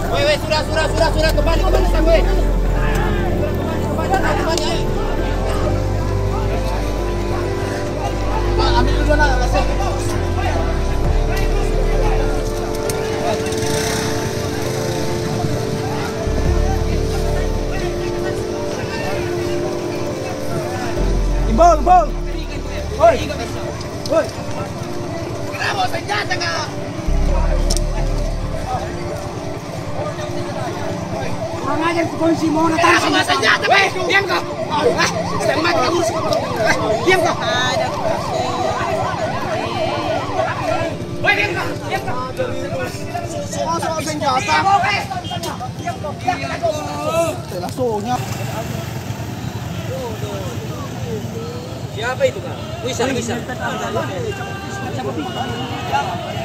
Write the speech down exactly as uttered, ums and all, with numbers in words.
Woi, woi, sudah, sudah, sudah, sudah, kembali, kembali, sampai. Kembali, kembali, ayo. Pak, ambil dulu nak, kasih. Bol, bol. Woi. Woi. Kenapa senjata kak? Kurang ajar si polisi mau natang Kenapa senjata? Weh, diam kau. Ah, semat kamu. Diam kau. Weh, diam kau. Diam kau. soal senjata. Diam kau. Diam kau. Langsungnya. Siapa itu kak? Wisar, wisar.